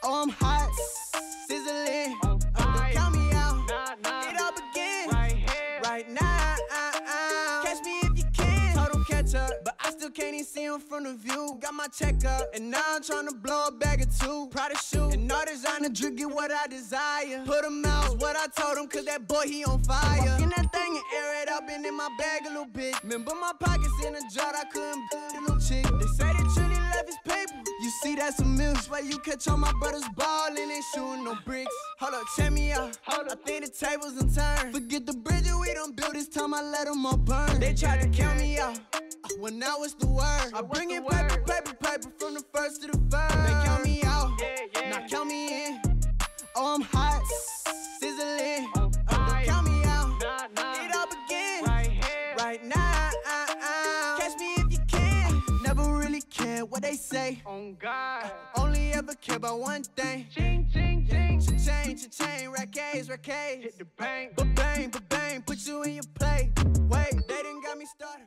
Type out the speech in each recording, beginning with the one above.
Oh, I'm hot, sizzling. Don't count me out. It all begin right now. Catch me if you can. Told him catch up, but I still can't even see him from the view. Got my check up, and now I'm trying to blow a bag or two. Proud of shoe, and all designer drip, get what I desire. Put him out, is what I told him, cause that boy, he on fire. Walk in that thing and air it up, and in my bag a little bit. Remember my pockets in a jar, I couldn't a little chick. They say that Trini left his paper. You see, that's a milk. Why you catch all my brothers ballin', ain't shooting no bricks. Hold up, check me out. I think the tables done turned. Forget the bridge we done built, this time I let them all burn. They tried to count me out. Well, now it's the word. I bring in paper from the first to the third. They count me out, now count me in. Oh, I'm hot, sizzling. Don't count me out. It all begin right now. Catch me if you can. Never really care what they say. On God. Only ever care about one thing. Ching, ching, ching. Cha-chain, rackets. Hit the bank. Ba-bang, put you in your play. Wait, they done got me started.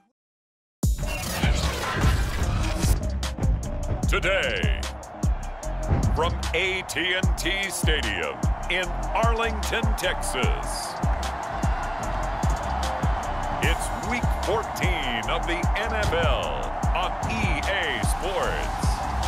Today, from AT&T Stadium in Arlington, Texas, it's Week 14 of the NFL on EA Sports.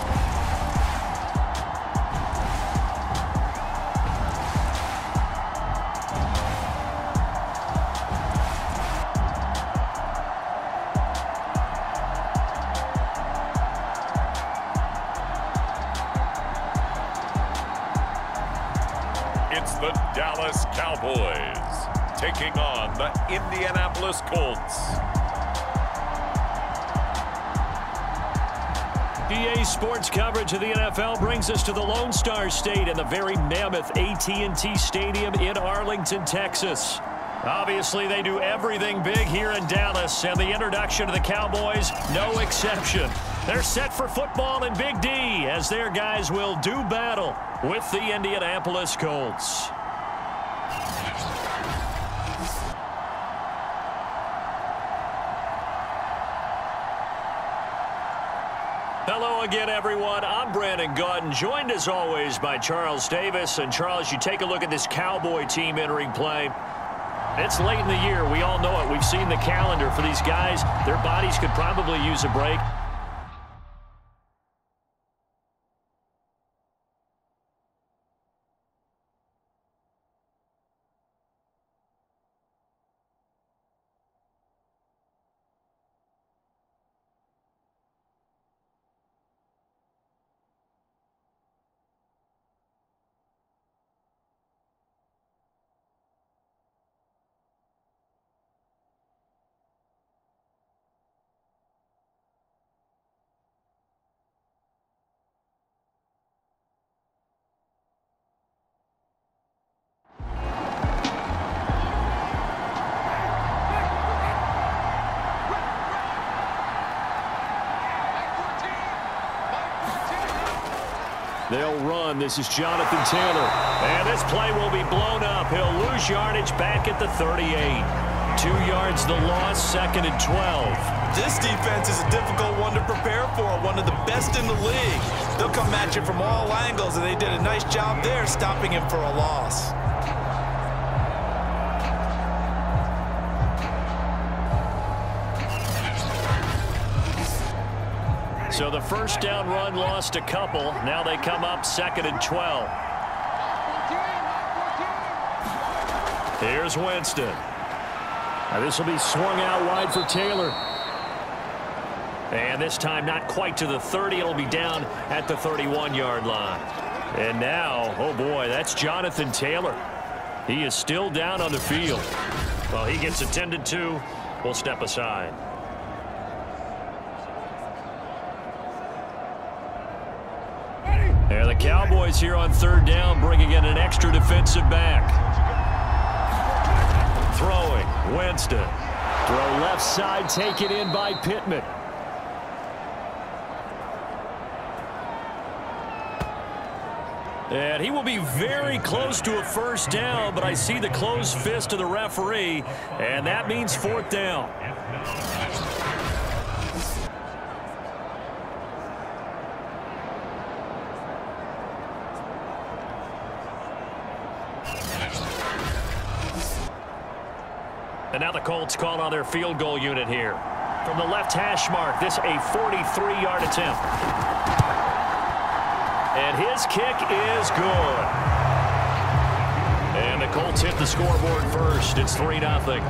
It's the Dallas Cowboys taking on the Indianapolis Colts. EA Sports coverage of the NFL brings us to the Lone Star State and the very mammoth AT&T Stadium in Arlington, Texas. Obviously, they do everything big here in Dallas, and the introduction to the Cowboys, no exception. They're set for football in Big D as their guys will do battle with the Indianapolis Colts. Hello again, everyone. I'm Brandon Gaudin, joined as always by Charles Davis. And Charles, you take a look at this Cowboy team entering play. It's late in the year. We all know it. We've seen the calendar for these guys. Their bodies could probably use a break. They'll run. This is Jonathan Taylor. And this play will be blown up. He'll lose yardage back at the 38. 2 yards the loss, 2nd and 12. This defense is a difficult one to prepare for, one of the best in the league. They'll come at you from all angles, and they did a nice job there stopping him for a loss. So the first down run lost a couple. Now they come up 2nd and 12. Here's Winston. Now this will be swung out wide for Taylor. And this time not quite to the 30. It'll be down at the 31-yard line. And now, oh boy, that's Jonathan Taylor. He is still down on the field. Well, he gets attended to. We'll step aside. And the Cowboys here on 3rd down, bringing in an extra defensive back. Throwing, Winston. Throw left side, taken in by Pittman. And he will be very close to a first down, but I see the closed fist of the referee, and that means 4th down. And now the Colts call on their field goal unit here. From the left hash mark, this a 43-yard attempt. And his kick is good. And the Colts hit the scoreboard first. It's 3-0.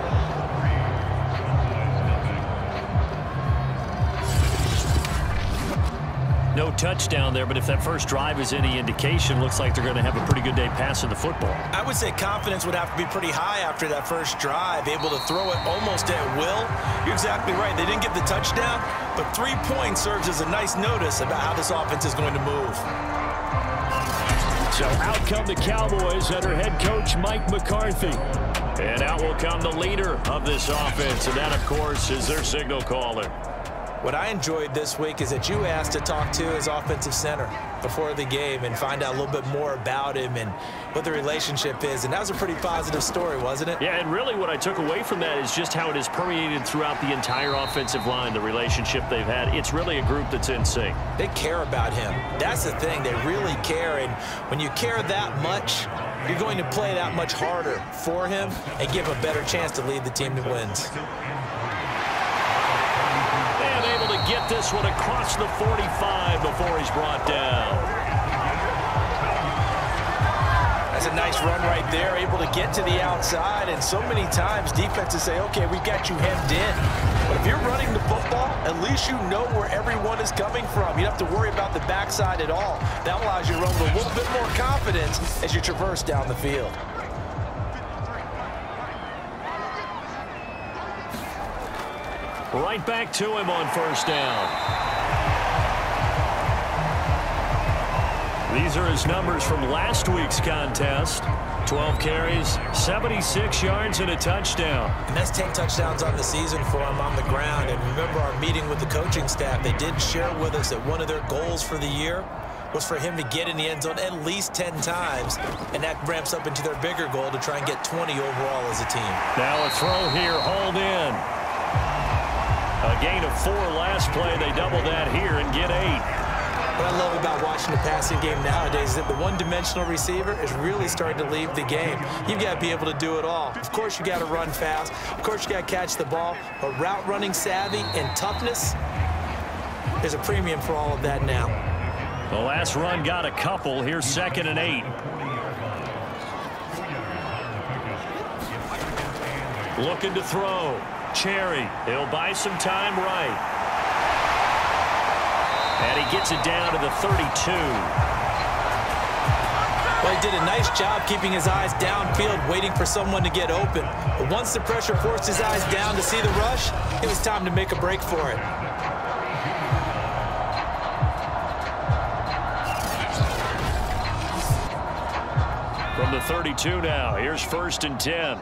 No touchdown there, but if that first drive is any indication, looks like they're going to have a pretty good day passing the football. I would say confidence would have to be pretty high after that first drive, able to throw it almost at will. You're exactly right. They didn't get the touchdown, but 3 points serves as a nice notice about how this offense is going to move. So out come the Cowboys under head coach Mike McCarthy. And out will come the leader of this offense, and that, of course, is their signal caller. What I enjoyed this week is that you asked to talk to his offensive center before the game and find out a little bit more about him and what the relationship is. And that was a pretty positive story, wasn't it? Yeah, and really what I took away from that is just how it is permeated throughout the entire offensive line, the relationship they've had. It's really a group that's in sync. They care about him. That's the thing. They really care. And when you care that much, you're going to play that much harder for him and give him a better chance to lead the team that wins. Able to get this one across the 45 before he's brought down. That's a nice run right there, able to get to the outside, and so many times defenses say, okay, we got you hemmed in. But if you're running the football, at least you know where everyone is coming from. You don't have to worry about the backside at all. That allows you to run with a little bit more confidence as you traverse down the field. Right back to him on first down. These are his numbers from last week's contest. 12 carries, 76 yards, and a touchdown. And that's 10 touchdowns on the season for him on the ground. And remember our meeting with the coaching staff, they did share with us that one of their goals for the year was for him to get in the end zone at least 10 times. And that ramps up into their bigger goal to try and get 20 overall as a team. Now a throw here, hauled in. A gain of 4 last play. They double that here and get 8. What I love about watching the passing game nowadays is that the one-dimensional receiver is really starting to leave the game. You've got to be able to do it all. Of course, you got to run fast. Of course, you got to catch the ball. But route running savvy and toughness, there's a premium for all of that now. The last run got a couple. Here's 2nd and 8. Looking to throw. Cherry. He'll buy some time right. And he gets it down to the 32. Well, he did a nice job keeping his eyes downfield, waiting for someone to get open. But once the pressure forced his eyes down to see the rush, it was time to make a break for it. From the 32 now, here's 1st and 10.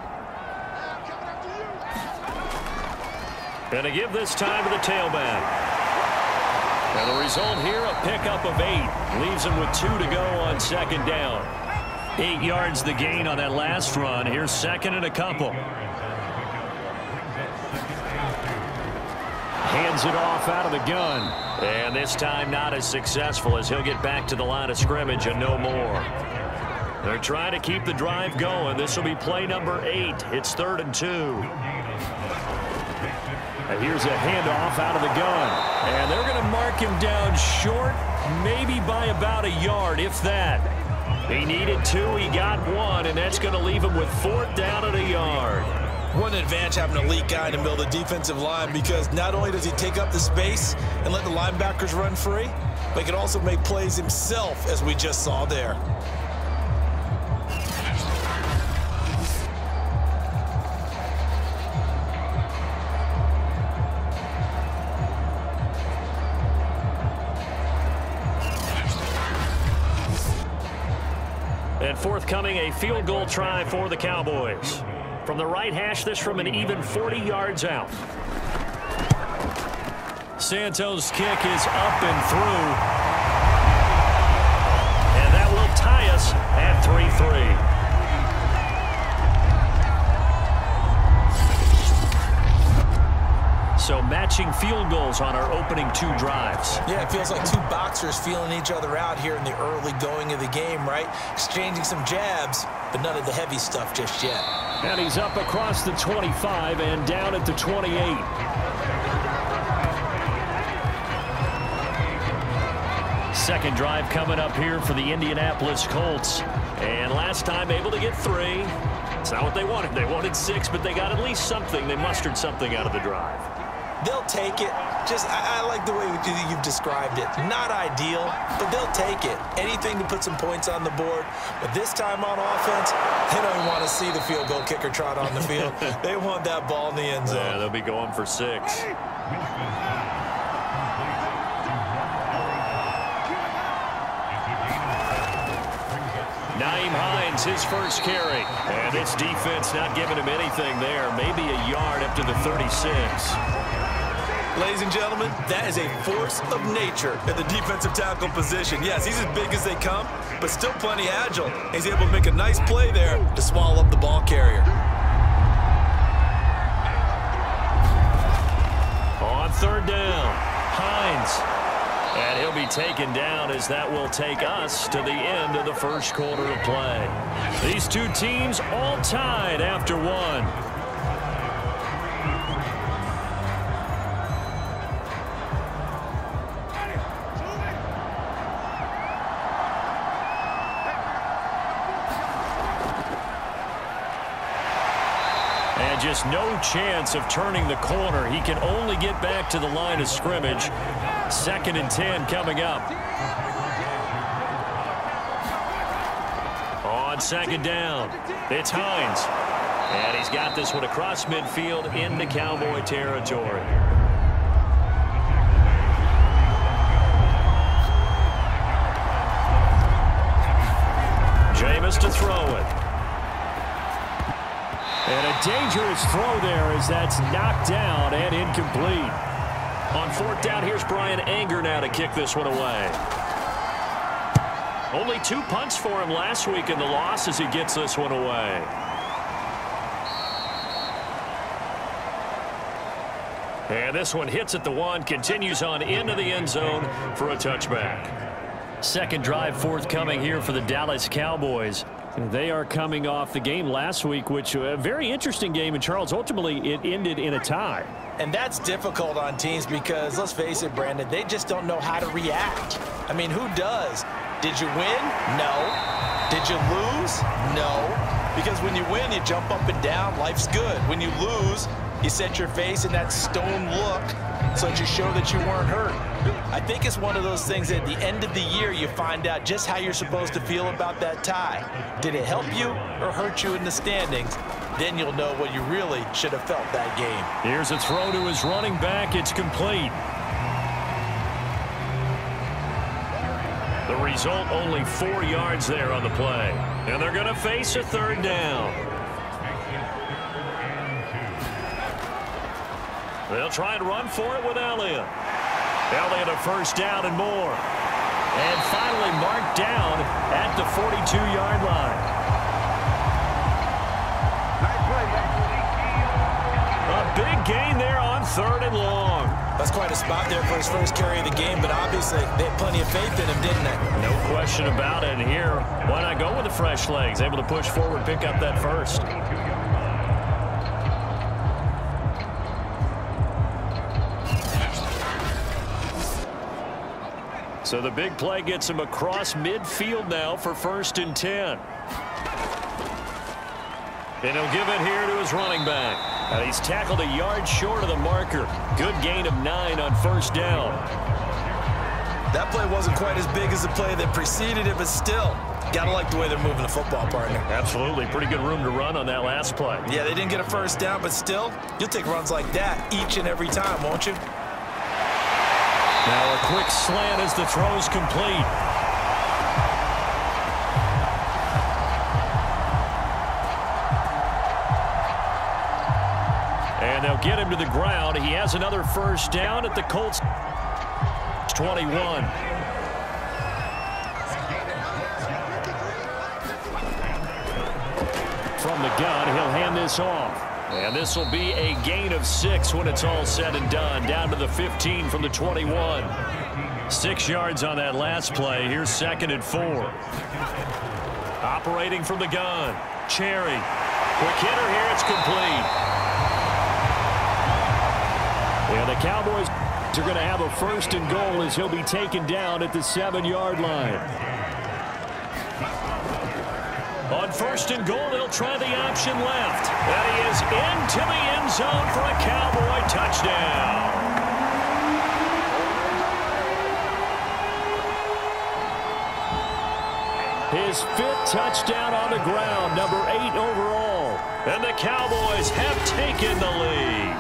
And to give this time to the tailback. And the result here, a pickup of 8. Leaves him with 2 to go on 2nd down. 8 yards the gain on that last run. Here's 2nd and a couple. Hands it off out of the gun. And this time not as successful as he'll get back to the line of scrimmage and no more. They're trying to keep the drive going. This will be play number 8. It's 3rd and 2. And here's a handoff out of the gun. And they're going to mark him down short, maybe by about a yard, if that. He needed 2, he got 1, and that's going to leave him with 4th down at a yard. What an advantage having an elite guy in the middle of the defensive line, because not only does he take up the space and let the linebackers run free, but he can also make plays himself, as we just saw there. And forthcoming, a field goal try for the Cowboys. From the right hash, this from an even 40 yards out. Santos' kick is up and through. And that will tie us at 3-3. So matching matching field goals on our opening 2 drives. Yeah, it feels like 2 boxers feeling each other out here in the early going of the game, right? Exchanging some jabs, but none of the heavy stuff just yet. And he's up across the 25 and down at the 28. Second drive coming up here for the Indianapolis Colts. And last time able to get 3. It's not what they wanted. They wanted 6, but they got at least something. They mustered something out of the drive. They'll take it. I like the way you've described it. Not ideal, but they'll take it. Anything to put some points on the board. But this time on offense, they don't even want to see the field goal kicker trot on the field. They want that ball in the end zone. Yeah, they'll be going for 6. Nyheim Hines, his first carry. And this defense not giving him anything there. Maybe a yard up to the 36. Ladies and gentlemen, that is a force of nature at the defensive tackle position. Yes, he's as big as they come, but still plenty agile. He's able to make a nice play there to swallow up the ball carrier. On 3rd down, Hines. And he'll be taken down as that will take us to the end of the first quarter of play. These 2 teams all tied after 1. And just no chance of turning the corner. He can only get back to the line of scrimmage. 2nd and 10 coming up. On 2nd down, it's Hines. And he's got this one across midfield into Cowboy territory. Jameis to throw it. And a dangerous throw there as that's knocked down and incomplete. On 4th down, here's Brian Anger now to kick this one away. Only 2 punts for him last week in the loss as he gets this one away. And this one hits at the 1, continues on into the end zone for a touchback. Second drive forthcoming here for the Dallas Cowboys. They are coming off the game last week, which a very interesting game. And, Charles, ultimately it ended in a tie. And that's difficult on teams because, let's face it, Brandon, they just don't know how to react. I mean, who does? Did you win? No. Did you lose? No. Because when you win, you jump up and down. Life's good. When you lose, you set your face in that stone look so that you show that you weren't hurt. I think it's one of those things at the end of the year you find out just how you're supposed to feel about that tie. Did it help you or hurt you in the standings? Then you'll know what you really should have felt that game. Here's a throw to his running back. It's complete. The result, only 4 yards there on the play. And they're going to face a 3rd down. They'll try and run for it with Elliott. Elliott a first down and more. And finally marked down at the 42-yard line. A big gain there on 3rd and long. That's quite a spot there for his first carry of the game, but obviously they had plenty of faith in him, didn't they? No question about it. And here, why not go with the fresh legs? Able to push forward, pick up that first. So the big play gets him across midfield now for 1st and 10. And he'll give it here to his running back. And he's tackled a yard short of the marker. Good gain of 9 on 1st down. That play wasn't quite as big as the play that preceded it, but still, gotta like the way they're moving the football, partner. Absolutely. Pretty good room to run on that last play. Yeah, they didn't get a first down, but still, you'll take runs like that each and every time, won't you? Now a quick slant as the throw's complete. And they'll get him to the ground. He has another first down at the Colts 21. From the gun, he'll hand this off. And this will be a gain of 6 when it's all said and done, down to the 15 from the 21. 6 yards on that last play. Here's 2nd and 4. Operating from the gun. Cherry. Quick hitter here. It's complete. And the Cowboys are going to have a 1st and goal as he'll be taken down at the 7-yard line. On 1st and goal, they'll try the option left. And he is into the end zone for a Cowboy touchdown. His 5th touchdown on the ground, number 8 overall. And the Cowboys have taken the lead.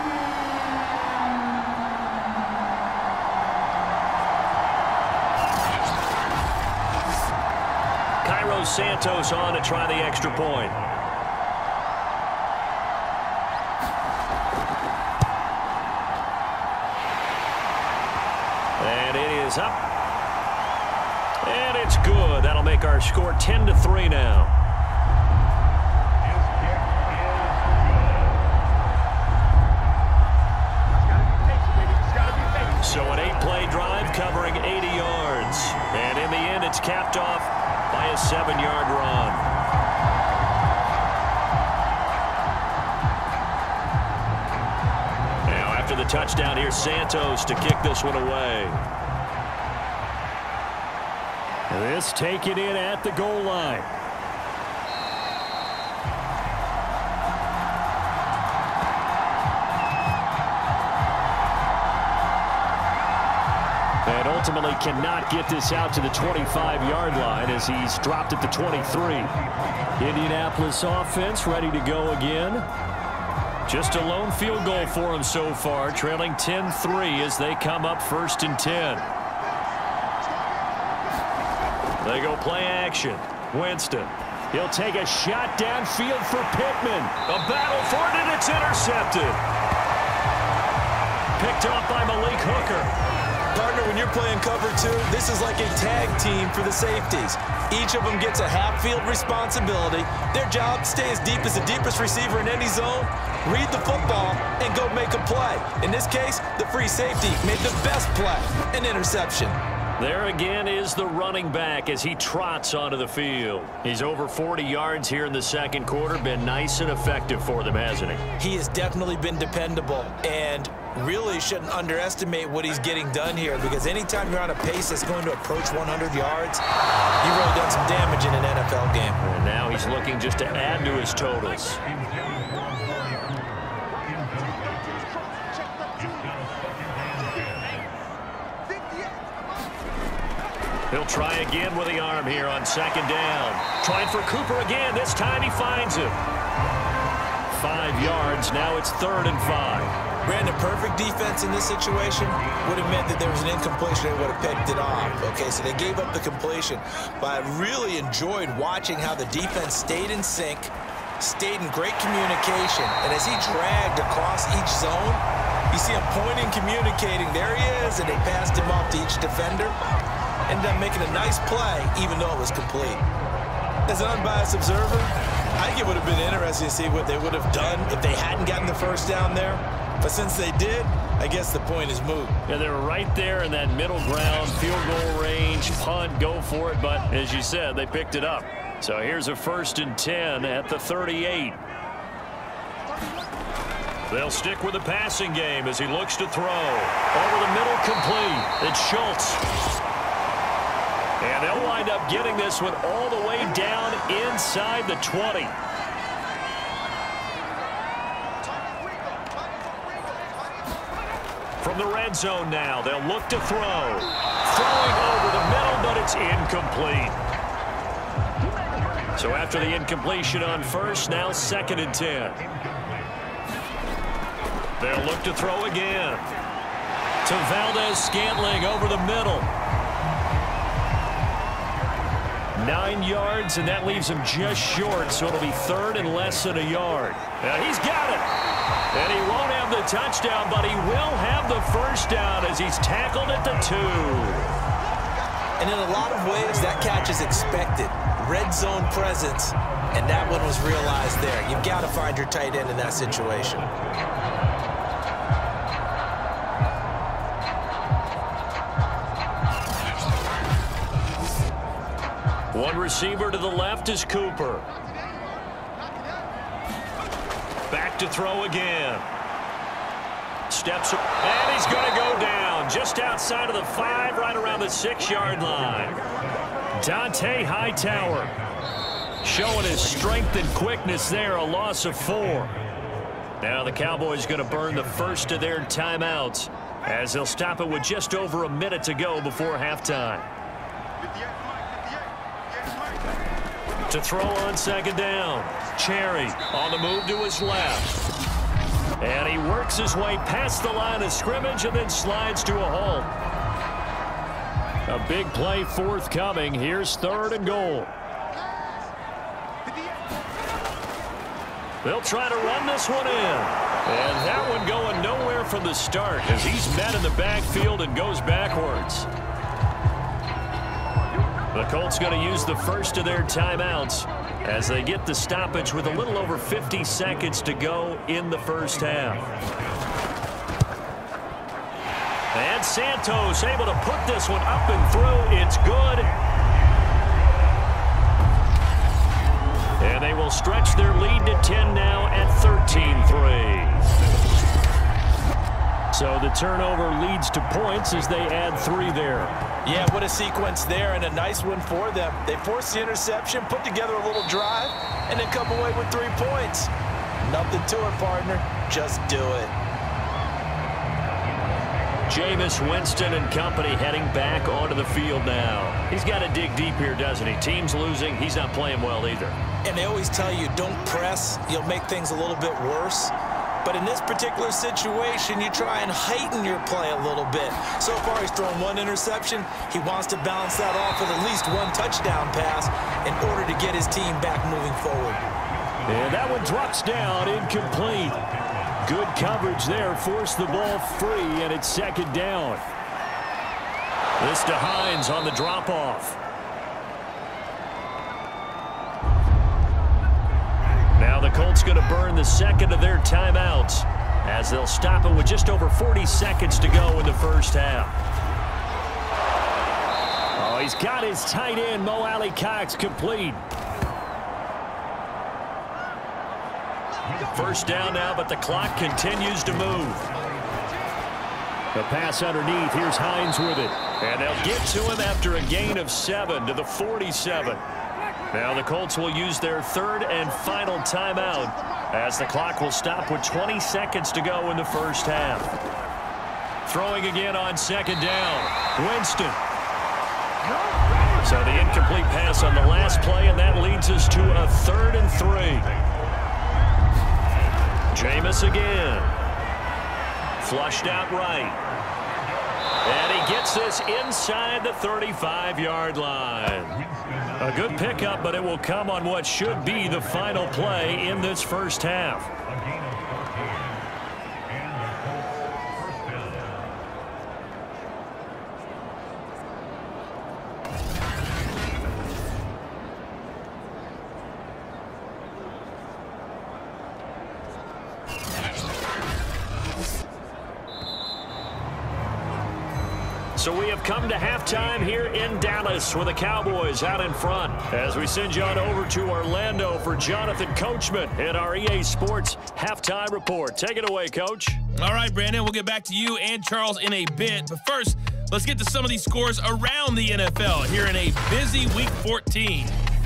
Cairo Santos on to try the extra point. And it is up. And it's good. That'll make our score 10-3 now. So an 8-play drive covering 80 yards. And in the end, it's capped off by a 7-yard run. Now after the touchdown, here's Santos to kick this one away. This taken in at the goal line. And ultimately cannot get this out to the 25-yard line as he's dropped at the 23. Indianapolis offense ready to go again. Just a lone field goal for him so far, trailing 10-3 as they come up 1st and 10. They go play action. Winston. He'll take a shot downfield for Pittman. A battle for it, and it's intercepted. Picked off by Malik Hooker. Partner, when you're playing cover 2, this is like a tag team for the safeties. Each of them gets a half-field responsibility. Their job, stay as deep as the deepest receiver in any zone, read the football, and go make a play. In this case, the free safety made the best play, an interception. There again is the running back as he trots onto the field. He's over 40 yards here in the 2nd quarter. Been nice and effective for them, hasn't he? He has definitely been dependable, and really shouldn't underestimate what he's getting done here, because anytime you're on a pace that's going to approach 100 yards, you've really done some damage in an NFL game. And now he's looking just to add to his totals. He'll try again with the arm here on 2nd down. Trying for Cooper again. This time he finds him. 5 yards. Now it's 3rd and 5. Brandon, perfect defense in this situation would have meant that there was an incompletion. They would have picked it off. Okay, so they gave up the completion. But I really enjoyed watching how the defense stayed in sync, stayed in great communication. And as he dragged across each zone, you see him pointing, communicating. There he is, and they passed him off to each defender. Ended up making a nice play, even though it was complete. As an unbiased observer, I think it would have been interesting to see what they would have done if they hadn't gotten the 1st down there. But since they did, I guess the point is moot. Yeah, they were right there in that middle ground, field goal range, punt, go for it. But as you said, they picked it up. So here's a 1st and 10 at the 38. They'll stick with the passing game as he looks to throw. Over the middle, complete. It's Schultz. And they'll wind up getting this one all the way down inside the 20. From the red zone now, they'll look to throw. Throwing over the middle, but it's incomplete. So after the incompletion on 1st, now 2nd and 10. They'll look to throw again. To Valdez-Scantling over the middle. 9 yards, and that leaves him just short, so it'll be 3rd and less than a yard. Now he's got it. And he won't have the touchdown, but he will have the 1st down as he's tackled at the 2. And in a lot of ways, that catch much as expected. Red zone presence, and that one was realized there. You've got to find your tight end in that situation. One receiver to the left is Cooper. Back to throw again. Steps up, and he's going to go down just outside of the 5, right around the 6-yard line. Dante Hightower showing his strength and quickness there, a loss of 4. Now the Cowboys going to burn the first of their timeouts as they'll stop it with just over a minute to go before halftime. To throw on second down. Cherry on the move to his left. And he works his way past the line of scrimmage and then slides to a halt. A big play forthcoming. Here's 3rd and goal. They'll try to run this one in. And that one going nowhere from the start as he's met in the backfield and goes backwards. The Colts going to use the first of their timeouts as they get the stoppage with a little over 50 seconds to go in the first half. And Santos able to put this one up and through. It's good. And they will stretch their lead to 10 now at 13-3. So the turnover leads to points as they add 3 there. Yeah, what a sequence there, and a nice one for them. They forced the interception, put together a little drive, and then come away with 3 points. Nothing to it, partner. Just do it. Jameis Winston and company heading back onto the field now. He's got to dig deep here, doesn't he? Team's losing. He's not playing well either. And they always tell you, don't press. You'll make things a little bit worse. But in this particular situation, you try and heighten your play a little bit. So far, he's thrown 1 interception. He wants to balance that off with at least 1 touchdown pass in order to get his team back moving forward. And that one drops down, incomplete. Good coverage there, forced the ball free, and it's 2nd down. This to Hines on the drop-off. Now the Colts going to burn the second of their timeouts as they'll stop it with just over 40 seconds to go in the first half. Oh, he's got his tight end, Mo Alley-Cox, complete. First down now, but the clock continues to move. The pass underneath. Here's Hines with it. And they'll get to him after a gain of 7 to the 47. Now the Colts will use their 3rd and final timeout as the clock will stop with 20 seconds to go in the first half. Throwing again on 2nd down. Winston. So the incomplete pass on the last play, and that leads us to a 3rd and 3. Jameis again. Flushed out right. And he gets this inside the 35-yard line. A good pickup, but it will come on what should be the final play in this first half. So we have come to halftime here in Dallas with the Cowboys out in front as we send you on over to Orlando for Jonathan Coachman in our EA Sports Halftime Report. Take it away, Coach. All right, Brandon, we'll get back to you and Charles in a bit. But first, let's get to some of these scores around the NFL here in a busy Week 14.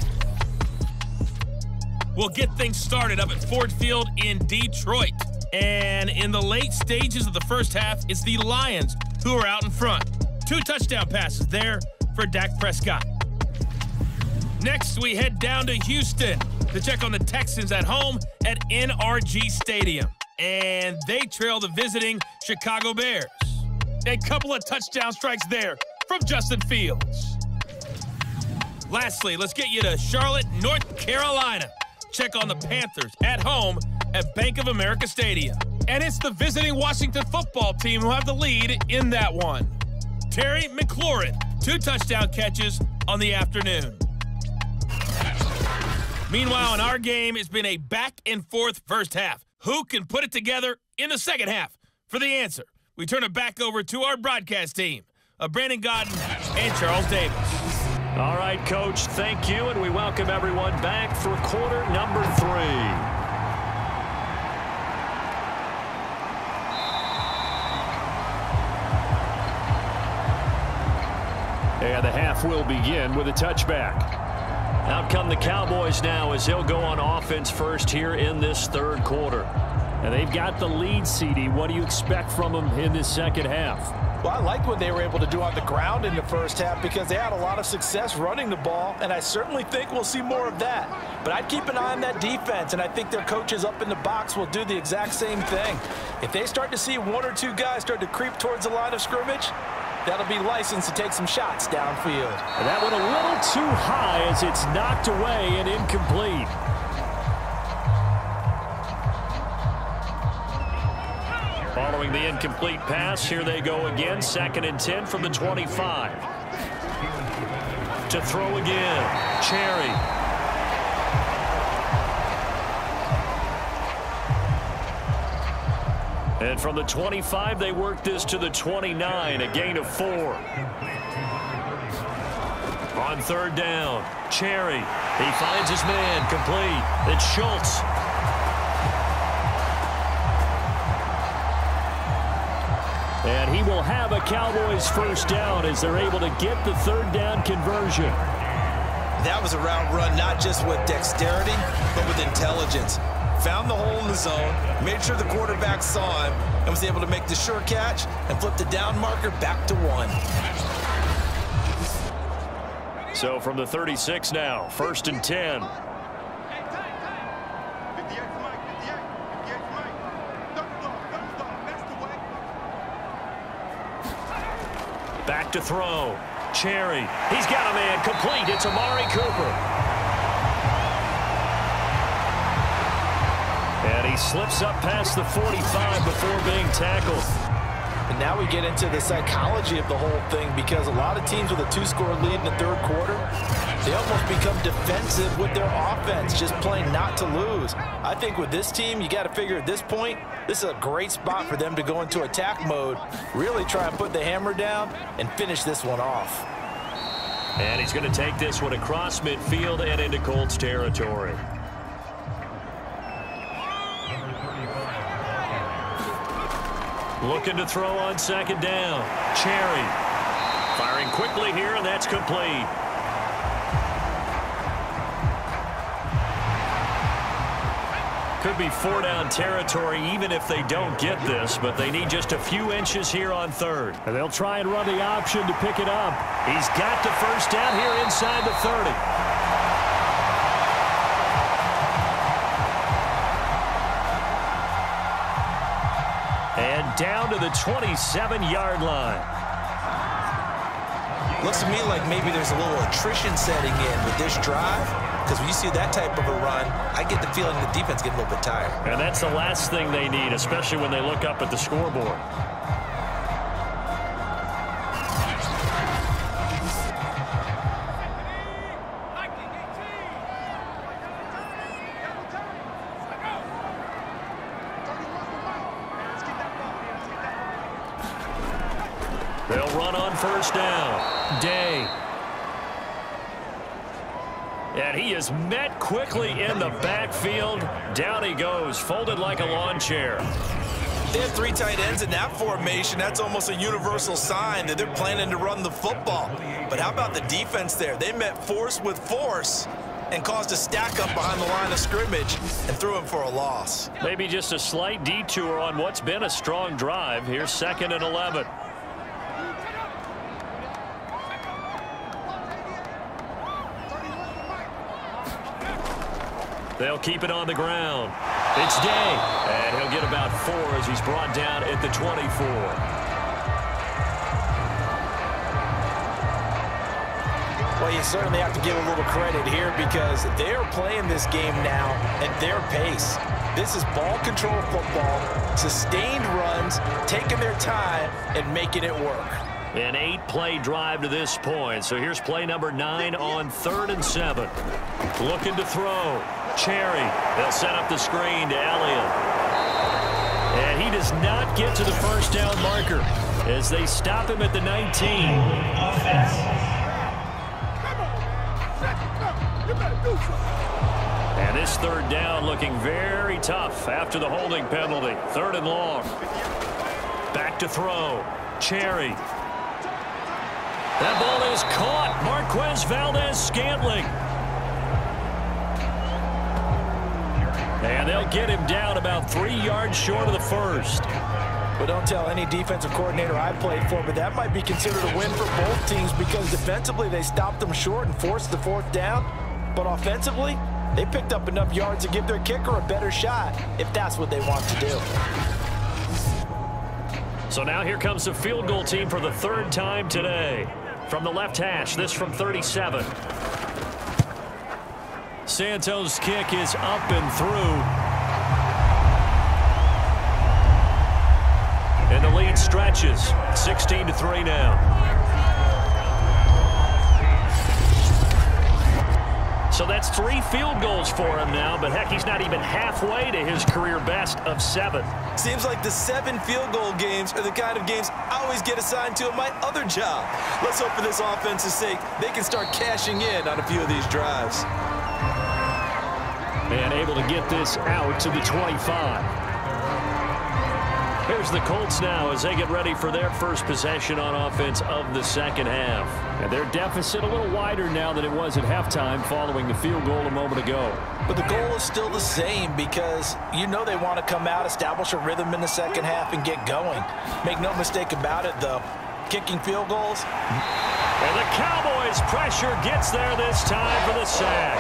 We'll get things started up at Ford Field in Detroit. And in the late stages of the first half, it's the Lions who are out in front. 2 touchdown passes there for Dak Prescott. Next, we head down to Houston to check on the Texans at home at NRG Stadium. And they trail the visiting Chicago Bears. A couple of touchdown strikes there from Justin Fields. Lastly, let's get you to Charlotte, North Carolina. Check on the Panthers at home at Bank of America Stadium. And it's the visiting Washington football team who have the lead in that one. Terry McLaurin, 2 touchdown catches on the afternoon. Meanwhile, in our game, it's been a back-and-forth first half. Who can put it together in the second half? For the answer, we turn it back over to our broadcast team of Brandon Gaudin and Charles Davis. All right, Coach, thank you, and we welcome everyone back for quarter number 3. And the half will begin with a touchback. Out come the Cowboys now as they'll go on offense first here in this third quarter. And they've got the lead, CD. What do you expect from them in this second half? Well, I like what they were able to do on the ground in the first half because they had a lot of success running the ball, and I certainly think we'll see more of that. But I'd keep an eye on that defense, and I think their coaches up in the box will do the exact same thing. If they start to see 1 or 2 guys start to creep towards the line of scrimmage, that'll be licensed to take some shots downfield. And that one a little too high as it's knocked away and incomplete. Following the incomplete pass, here they go again. 2nd and 10 from the 25. To throw again, Cherry. And from the 25, they work this to the 29, a gain of 4. On 3rd down, Cherry. He finds his man, complete. It's Schultz. And he will have a Cowboys first down as they're able to get the 3rd down conversion. That was a route run not just with dexterity, but with intelligence. Found the hole in the zone, made sure the quarterback saw him, and was able to make the sure catch and flip the down marker back to 1. So from the 36 now, 1st and 10. Back to throw. Cherry. He's got a man complete. It's Amari Cooper. And he slips up past the 45 before being tackled. And now we get into the psychology of the whole thing because a lot of teams with a 2-score lead in the 3rd quarter, they almost become defensive with their offense, just playing not to lose. I think with this team, you got to figure at this point, this is a great spot for them to go into attack mode, really try and put the hammer down and finish this one off. And he's going to take this one across midfield and into Colts territory. Looking to throw on 2nd down. Cherry. Firing quickly here, and that's complete. Could be 4-down territory even if they don't get this, but they need just a few inches here on 3rd. And they'll try and run the option to pick it up. He's got the first down here inside the 30. And down to the 27-yard line. Looks to me like maybe there's a little attrition setting in with this drive, because when you see that type of a run, I get the feeling the defense getting a little bit tired. And that's the last thing they need, especially when they look up at the scoreboard. They'll run on 1st down. Day. And he is met quickly in the backfield. Down he goes, folded like a lawn chair. They have 3 tight ends in that formation. That's almost a universal sign that they're planning to run the football. But how about the defense there? They met force with force and caused a stack up behind the line of scrimmage and threw him for a loss. Maybe just a slight detour on what's been a strong drive. Here's 2nd and 11. They'll keep it on the ground. It's Day. And he'll get about 4 as he's brought down at the 24. Well, you certainly have to give a little credit here because they're playing this game now at their pace. This is ball control football, sustained runs, taking their time and making it work. An 8-play drive to this point. So here's play number 9 on 3rd and 7. Looking to throw. Cherry. They'll set up the screen to Elliott. And he does not get to the first down marker as they stop him at the 19. And this 3rd down looking very tough after the holding penalty. 3rd and long. Back to throw. Cherry. That ball is caught. Marquez Valdes-Scantling. And they'll get him down about 3 yards short of the first. But don't tell any defensive coordinator I played for, but that might be considered a win for both teams because defensively they stopped them short and forced the 4th down. But offensively, they picked up enough yards to give their kicker a better shot if that's what they want to do. So now here comes the field goal team for the 3rd time today. From the left hash, this from 37. Santos' kick is up and through. And the lead stretches. 16-3 now. So that's 3 field goals for him now, but heck, he's not even halfway to his career best of 7. Seems like the 7 field goal games are the kind of games I always get assigned to in my other job. Let's hope for this offense's sake they can start cashing in on a few of these drives. And able to get this out to the 25. Here's the Colts now as they get ready for their first possession on offense of the 2nd half. And their deficit a little wider now than it was at halftime following the field goal a moment ago. But the goal is still the same because you know they want to come out, establish a rhythm in the 2nd half, and get going. Make no mistake about it, though. Kicking field goals. And the Cowboys' pressure gets there this time for the sack.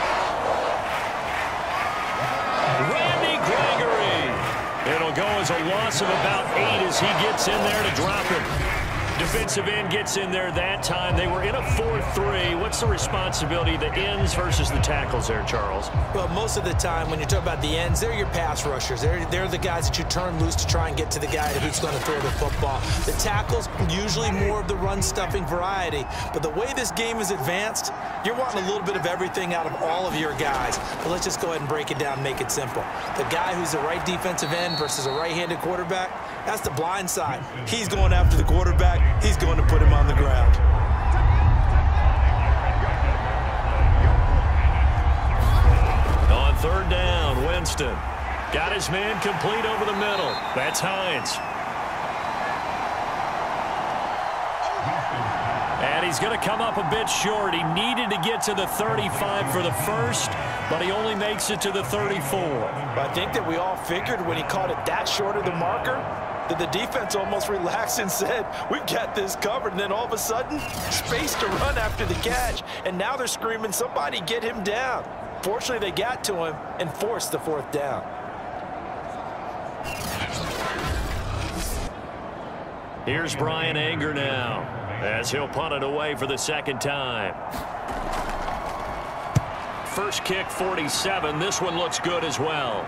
Randy Gregory. It'll go as a loss of about 8 as he gets in there to drop him. Defensive end gets in there that time. They were in a 4-3. What's the responsibility, the ends versus the tackles there, Charles? Well, most of the time when you talk about the ends, they're your pass rushers. They're the guys that you turn loose to try and get to the guy who's going to throw the football. The tackles, usually more of the run-stuffing variety. But the way this game is advanced, you're wanting a little bit of everything out of all of your guys. But let's just go ahead and break it down and make it simple. The guy who's the right defensive end versus a right-handed quarterback, that's the blind side. He's going after the quarterback. He's going to put him on the ground. On 3rd down, Winston got his man complete over the middle. That's Hines. And he's going to come up a bit short. He needed to get to the 35 for the first, but he only makes it to the 34. I think that we all figured when he caught it that short of the marker that the defense almost relaxed and said, we've got this covered. And then all of a sudden, space to run after the catch. And now they're screaming, somebody get him down. Fortunately, they got to him and forced the 4th down. Here's Brian Anger now as he'll punt it away for the 2nd time. First kick, 47. This one looks good as well.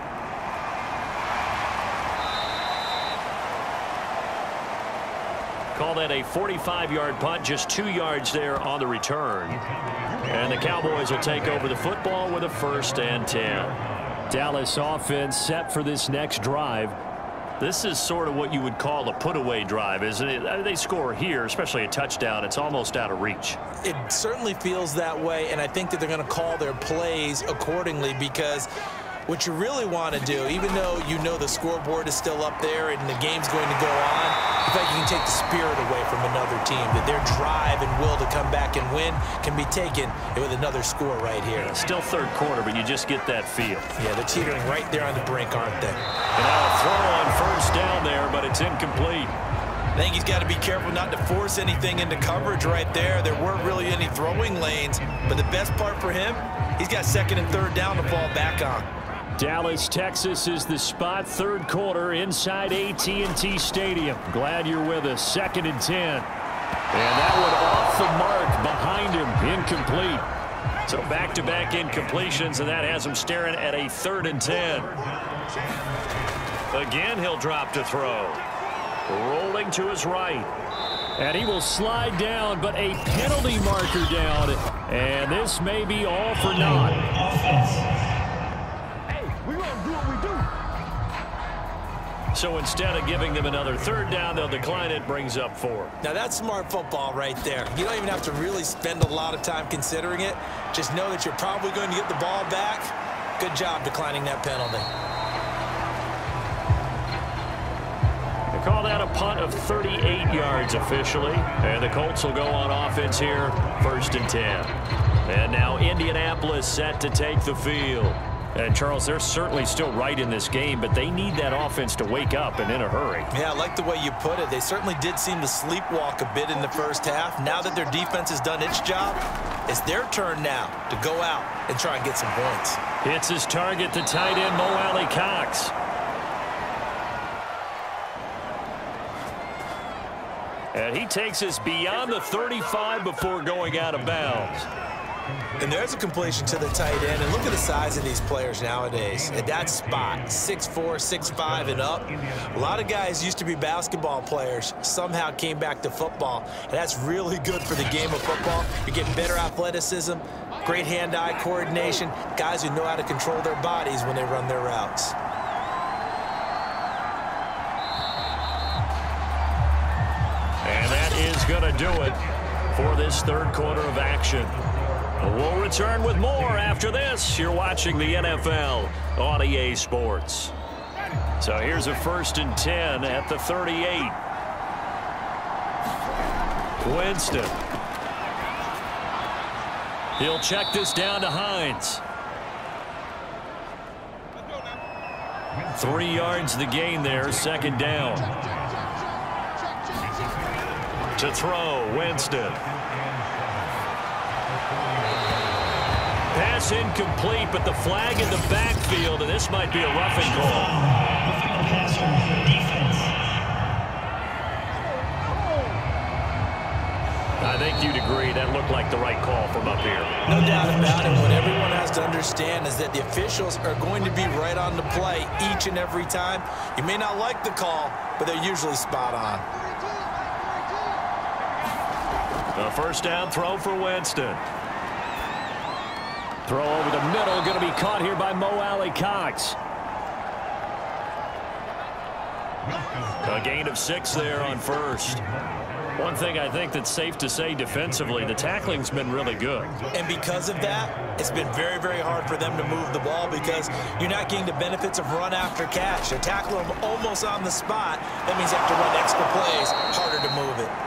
Call that a 45-yard punt, just 2 yards there on the return. And the Cowboys will take over the football with a 1st and 10. Dallas offense set for this next drive. This is sort of what you would call a put-away drive, isn't it? They score here, especially a touchdown. It's almost out of reach. It certainly feels that way, and I think that they're going to call their plays accordingly because what you really want to do, even though you know the scoreboard is still up there and the game's going to go on, in fact, you can take the spirit away from another team, that their drive and will to come back and win can be taken with another score right here. Still 3rd quarter, but you just get that feel. Yeah, they're teetering right there on the brink, aren't they? And now a throw on 1st down there, but it's incomplete. I think he's got to be careful not to force anything into coverage right there. There weren't really any throwing lanes, but the best part for him, he's got 2nd and 3rd down to fall back on. Dallas, Texas is the spot, 3rd quarter inside AT&T Stadium. Glad you're with us. 2nd and 10. And that one off the mark behind him, incomplete. So back-to-back incompletions, and that has him staring at a 3rd and 10. Again, he'll drop to throw. Rolling to his right. And he will slide down, but a penalty marker down. And this may be all for naught. Hey, we gonna do what we do. So instead of giving them another third down, they'll decline it, brings up 4. Now that's smart football right there. You don't even have to really spend a lot of time considering it. Just know that you're probably going to get the ball back. Good job declining that penalty. They call that a punt of 38 yards officially. And the Colts will go on offense here, 1st and 10. And now Indianapolis set to take the field. And, Charles, they're certainly still right in this game, but they need that offense to wake up and in a hurry. Yeah, I like the way you put it. They certainly did seem to sleepwalk a bit in the first half. Now that their defense has done its job, it's their turn now to go out and try and get some points. Hits his target, the tight end, Mo Alley-Cox. And he takes us beyond the 35 before going out of bounds. And there's a completion to the tight end. And look at the size of these players nowadays. At that spot, 6'4", 6'5", and up. A lot of guys used to be basketball players, somehow came back to football. And that's really good for the game of football. You're getting better athleticism, great hand-eye coordination, guys who know how to control their bodies when they run their routes. And that is going to do it for this third quarter of action. We'll return with more after this. You're watching the NFL on EA Sports. So here's a 1st and 10 at the 38. Winston. He'll check this down to Hines. 3 yards the gain there, 2nd down. To throw, Winston. Pass incomplete, but the flag in the backfield, and this might be a roughing call. I think you'd agree that looked like the right call from up here. No doubt about it. What everyone has to understand is that the officials are going to be right on the play each and every time. You may not like the call, but they're usually spot on. A 1st down throw for Winston. Throw over the middle, going to be caught here by Mo Alley-Cox. A gain of 6 there on 1st. One thing I think that's safe to say defensively, the tackling's been really good. And because of that, it's been very, very hard for them to move the ball because you're not getting the benefits of run after catch. They tackle them almost on the spot. That means you have to run extra plays, harder to move it.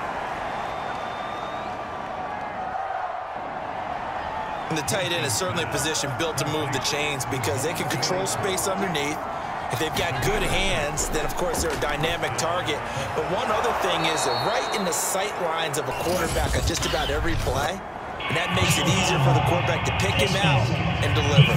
And the tight end is certainly a position built to move the chains because they can control space underneath. If they've got good hands, then, of course, they're a dynamic target. But one other thing is they're right in the sight lines of a quarterback on just about every play. And that makes it easier for the quarterback to pick him out and deliver.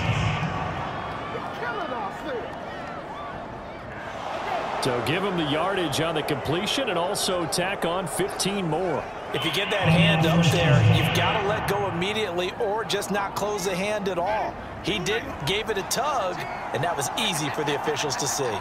So give him the yardage on the completion and also tack on 15 more. If you get that hand up there, you've got to let go immediately or just not close the hand at all. He didn't, gave it a tug, and that was easy for the officials to see.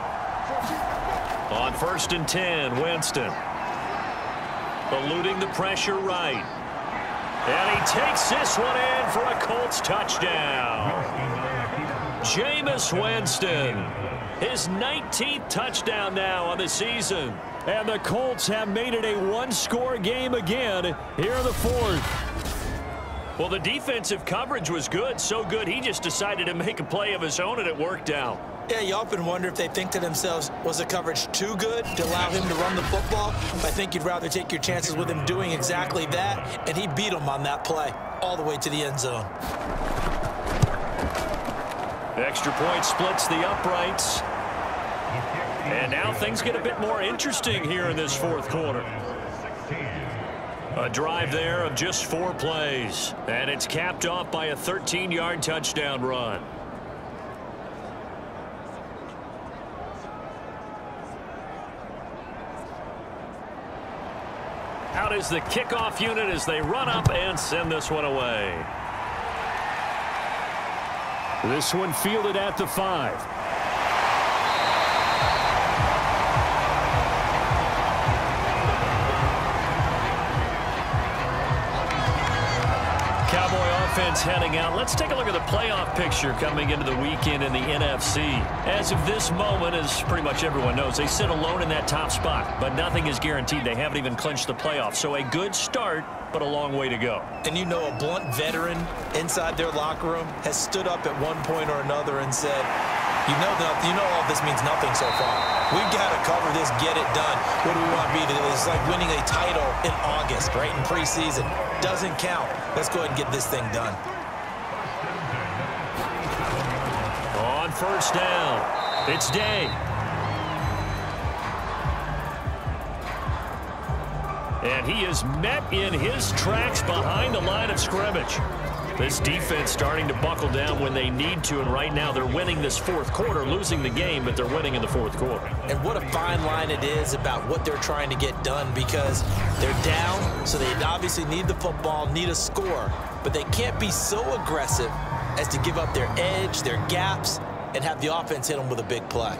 On 1st and 10, Winston. Eluding the pressure right. And he takes this one in for a Colts touchdown. Jameis Winston. His 19th touchdown now on the season. And the Colts have made it a one-score game again here in the 4th. Well, the defensive coverage was good, so good he just decided to make a play of his own, and it worked out. Yeah, you often wonder if they think to themselves, was the coverage too good to allow him to run the football? I think you'd rather take your chances with him doing exactly that, and he beat him on that play all the way to the end zone. The extra point splits the uprights. And now things get a bit more interesting here in this 4th quarter. A drive there of just 4 plays. And it's capped off by a 13-yard touchdown run. Out is the kickoff unit as they run up and send this one away. This one fielded at the 5. defense heading out. Let's take a look at the playoff picture coming into the weekend in the NFC. As of this moment, as pretty much everyone knows, they sit alone in that top spot, but nothing is guaranteed. They haven't even clinched the playoffs. So a good start, but a long way to go. And you know, a blunt veteran inside their locker room has stood up at one point or another and said, you know all this means nothing so far. We've got to cover this, get it done. What do we want to be? It's like winning a title in August, right, in preseason. Doesn't count. Let's go ahead and get this thing done. On first down, it's Day. And he is met in his tracks behind the line of scrimmage. This defense starting to buckle down when they need to, and right now they're winning this fourth quarter, losing the game, but they're winning in the fourth quarter. And what a fine line it is about what they're trying to get done, because they're down, so they obviously need the football, need a score, but they can't be so aggressive as to give up their edge, their gaps, and have the offense hit them with a big play.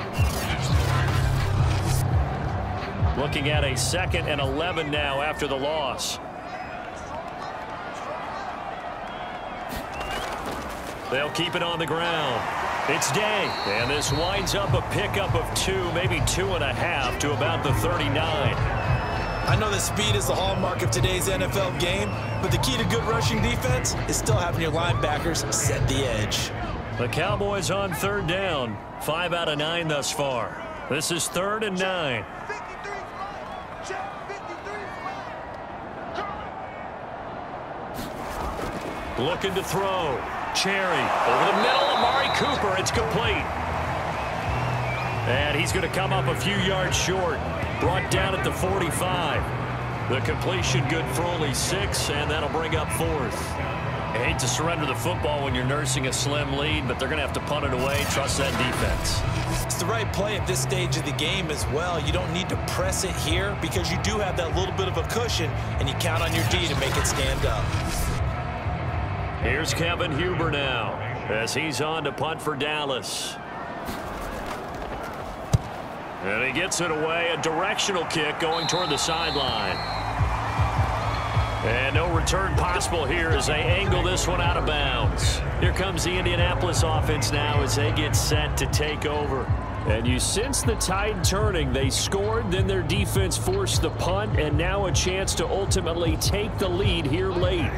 Looking at a 2nd and 11 now after the loss. They'll keep it on the ground. It's Day, and this winds up a pickup of 2, maybe 2.5 to about the 39. I know that speed is the hallmark of today's NFL game, but the key to good rushing defense is still having your linebackers set the edge. The Cowboys on 3rd down, 5 out of 9 thus far. This is 3rd and 9. Looking to throw. Cherry over the middle. Amari Cooper. It's complete. And he's going to come up a few yards short. Brought down at the 45. The completion good for only 6, and that'll bring up 4th. I hate to surrender the football when you're nursing a slim lead, but they're going to have to punt it away. Trust that defense. It's the right play at this stage of the game as well. You don't need to press it here because you do have that little bit of a cushion, and you count on your D to make it stand up. Here's Kevin Huber now as he's on to punt for Dallas. And he gets it away. A directional kick going toward the sideline. And no return possible here as they angle this one out of bounds. Here comes the Indianapolis offense now as they get set to take over. And you sense the tide turning. They scored, then their defense forced the punt, and now a chance to ultimately take the lead here late.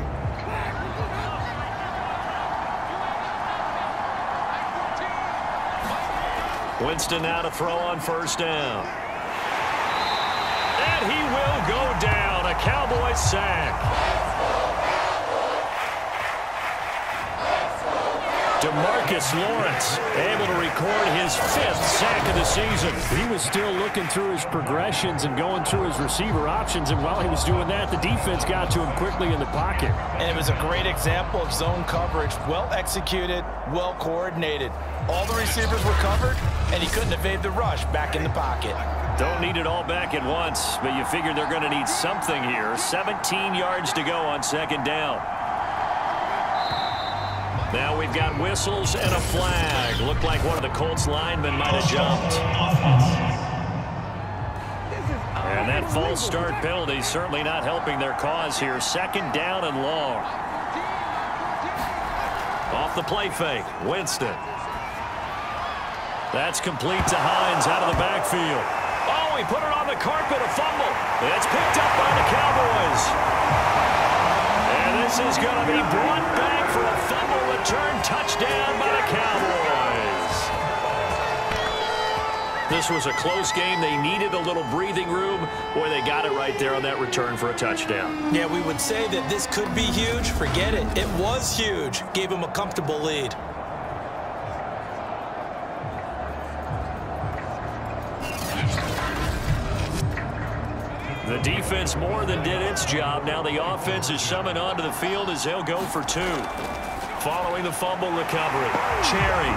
Winston now to throw on first down. And he will go down. A Cowboys sack. DeMarcus Lawrence able to record his 5th sack of the season. He was still looking through his progressions and going through his receiver options, and while he was doing that, the defense got to him quickly in the pocket. And it was a great example of zone coverage. Well executed, well coordinated. All the receivers were covered, and he couldn't evade the rush back in the pocket. Don't need it all back at once, but you figure they're going to need something here. 17 yards to go on 2nd down. Now we've got whistles and a flag. Looked like one of the Colts linemen might have jumped. And that false start penalty certainly not helping their cause here. 2nd down and long. Off the play fake, Winston. That's complete to Hines out of the backfield. Oh, he put it on the carpet, a fumble. It's picked up by the Cowboys. And this is going to be brought back for a fumble return touchdown by the Cowboys. This was a close game. They needed a little breathing room. Boy, they got it right there on that return for a touchdown. Yeah, we would say that this could be huge. Forget it. It was huge. Gave them a comfortable lead. The defense more than did its job. Now the offense is summoned onto the field as they'll go for 2. Following the fumble recovery, Cherry.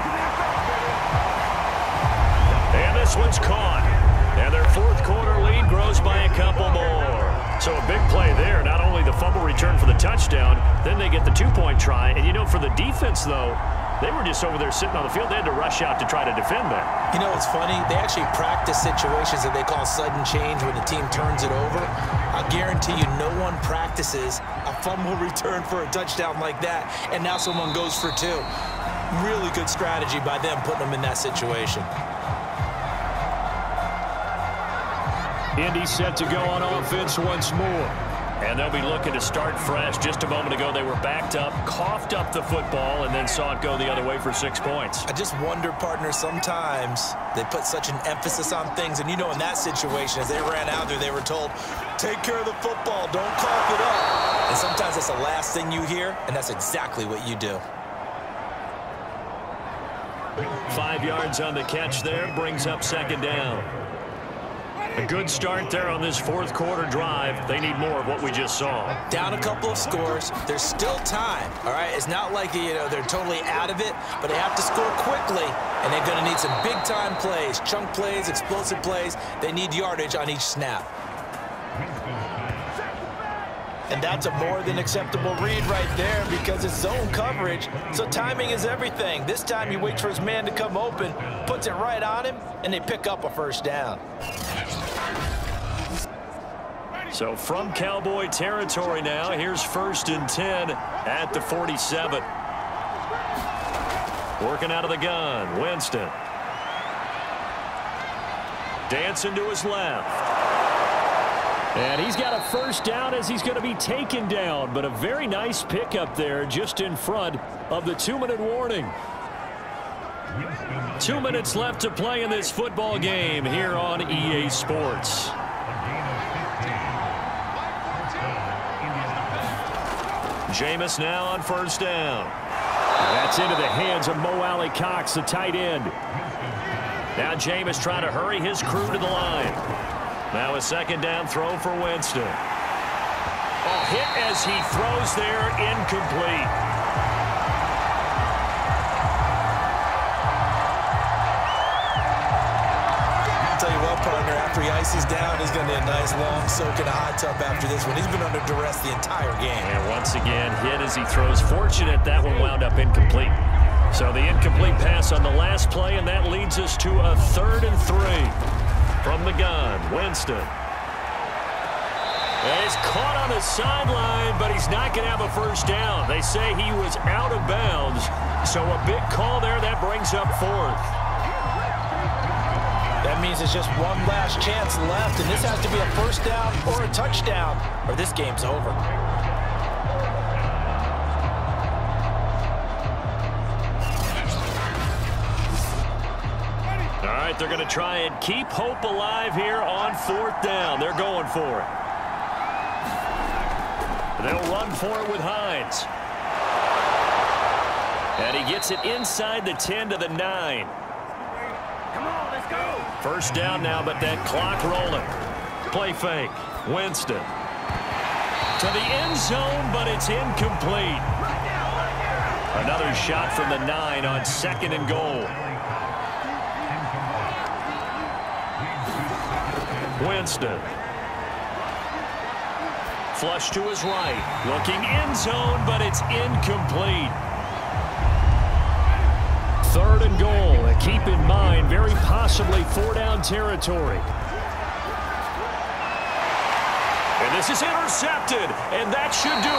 And this one's caught. And their 4th quarter lead grows by a couple more. So a big play there. Not only the fumble return for the touchdown, then they get the 2-point try. And you know, for the defense, though, They were just over there sitting on the field. They had to rush out to try to defend that. You know what's funny? They actually practice situations that they call sudden change when the team turns it over. I guarantee you no one practices a fumble return for a touchdown like that, and now someone goes for 2. Really good strategy by them putting them in that situation. Indy set to go on offense once more. And they'll be looking to start fresh. Just a moment ago, they were backed up, coughed up the football, and then saw it go the other way for 6 points. I just wonder, partner, sometimes they put such an emphasis on things. And, you know, in that situation, as they ran out there, they were told, take care of the football, don't cough it up. And sometimes that's the last thing you hear, and that's exactly what you do. 5 yards on the catch there, brings up second down. A good start there on this fourth quarter drive. They need more of what we just saw. Down a couple of scores. There's still time, all right? It's not like, you know, they're totally out of it, but they have to score quickly, and they're going to need some big-time plays, chunk plays, explosive plays. They need yardage on each snap. And that's a more than acceptable read right there because it's zone coverage, so timing is everything. This time he waits for his man to come open, puts it right on him, and they pick up a first down. So from Cowboy territory now, here's 1st and 10 at the 47. Working out of the gun, Winston. Dancing to his left. And he's got a first down as he's going to be taken down, but a very nice pickup there just in front of the 2-minute warning. 2 minutes left to play in this football game here on EA Sports. Jameis now on first down. That's into the hands of Mo Alley-Cox, the tight end. Now Jameis trying to hurry his crew to the line. Now a second down throw for Winston. Oh, hit as he throws there, incomplete. I'll tell you what, partner, after he ices down, he's going to need a nice long soak in a hot tub after this one. He's been under duress the entire game. And once again, hit as he throws. Fortunate that one wound up incomplete. So the incomplete pass on the last play, and that leads us to a 3rd and 3. From the gun, Winston. And he's caught on the sideline, but he's not going to have a first down. They say he was out of bounds. So a big call there. That brings up 4th. That means it's just one last chance left, and this has to be a first down or a touchdown, or this game's over. All right, they're going to try and keep hope alive here on 4th down. They're going for it. They'll run for it with Hines. And he gets it inside the 10 to the 9. Come on, let's go. First down now, but that clock rolling. Play fake. Winston. To the end zone, but it's incomplete. Another shot from the 9 on 2nd and goal. Winston. Flush to his right. Looking end zone, but it's incomplete. 3rd and goal. And keep in mind, very possibly 4-down territory. And this is intercepted, and that should do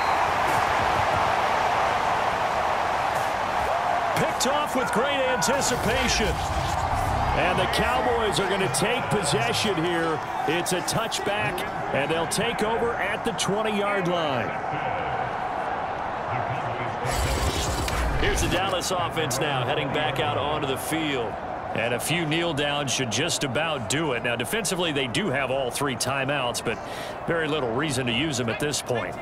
it. Picked off with great anticipation. And the Cowboys are going to take possession here. It's a touchback, and they'll take over at the 20-yard line. Here's the Dallas offense now heading back out onto the field. And a few kneel downs should just about do it. Now, defensively, they do have all 3 timeouts, but very little reason to use them at this point.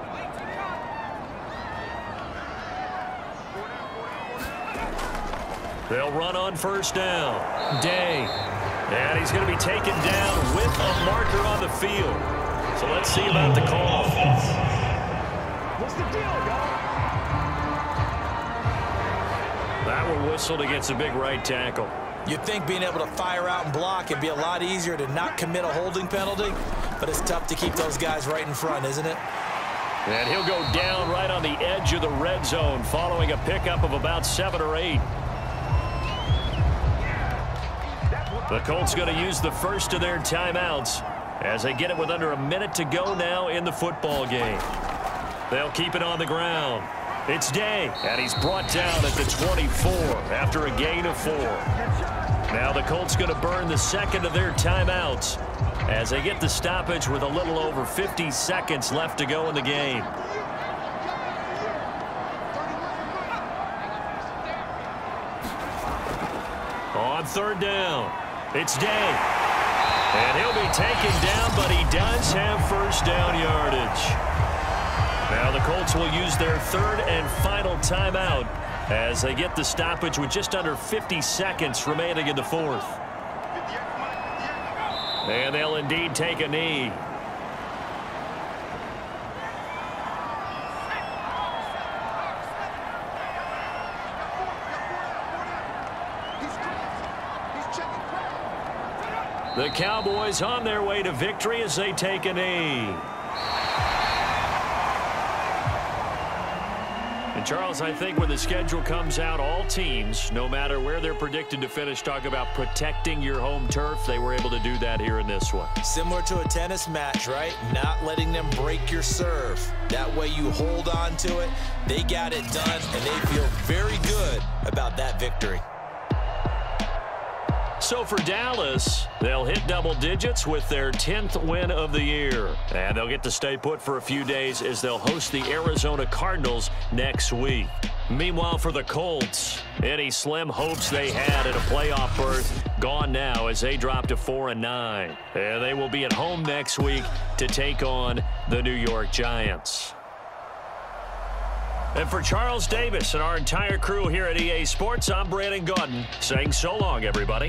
They'll run on first down. Day. And he's going to be taken down with a marker on the field. So let's see about the call. What's the deal, y'all? That one whistled against a big right tackle. You'd think being able to fire out and block it'd be a lot easier to not commit a holding penalty, but it's tough to keep those guys right in front, isn't it? And he'll go down right on the edge of the red zone following a pickup of about 7 or 8. The Colts going to use the first of their timeouts as they get it with under a minute to go now in the football game. They'll keep it on the ground. It's Day, and he's brought down at the 24 after a gain of 4. Now the Colts going to burn the second of their timeouts as they get the stoppage with a little over 50 seconds left to go in the game. On third down, it's Day. And he'll be taken down, but he does have first down yardage. Now the Colts will use their third and final timeout as they get the stoppage with just under 50 seconds remaining in the fourth. And they'll indeed take a knee. The Cowboys on their way to victory as they take a knee. And Charles, I think when the schedule comes out, all teams, no matter where they're predicted to finish, talk about protecting your home turf. They were able to do that here in this one. Similar to a tennis match, right? Not letting them break your serve. That way you hold on to it. They got it done, and they feel very good about that victory. So for Dallas, they'll hit double digits with their 10th win of the year. And they'll get to stay put for a few days as they'll host the Arizona Cardinals next week. Meanwhile, for the Colts, any slim hopes they had at a playoff berth gone now as they drop to 4-9. And they will be at home next week to take on the New York Giants. And for Charles Davis and our entire crew here at EA Sports, I'm Brandon Gaudin saying so long, everybody.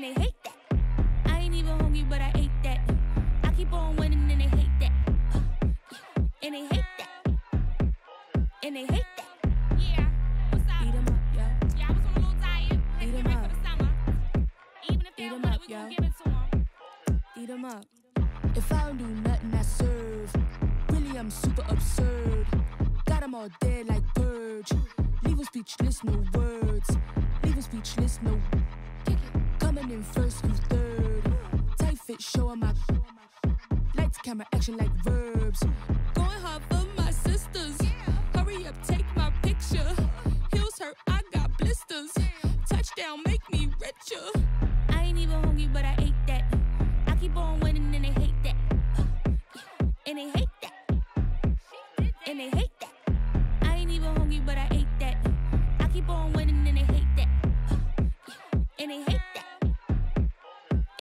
they hate that. I ain't even hungry, but I ate that. I keep on winning and they hate that. And they hate that. And they hate that. Yeah, what's up? Eat 'em up, yo. Yeah, I was on a little diet. Let's get ready for the summer. Even if they don't want it, we gon' give it to them. Eat 'em up. If I don't do nothing, I serve. Really, I'm super absurd. Got 'em all dead like purge. Leave 'em speechless, no words. Leave 'em speechless, no. Coming in first, who's third? Tight fit, show 'em my. Lights, camera, action like verb.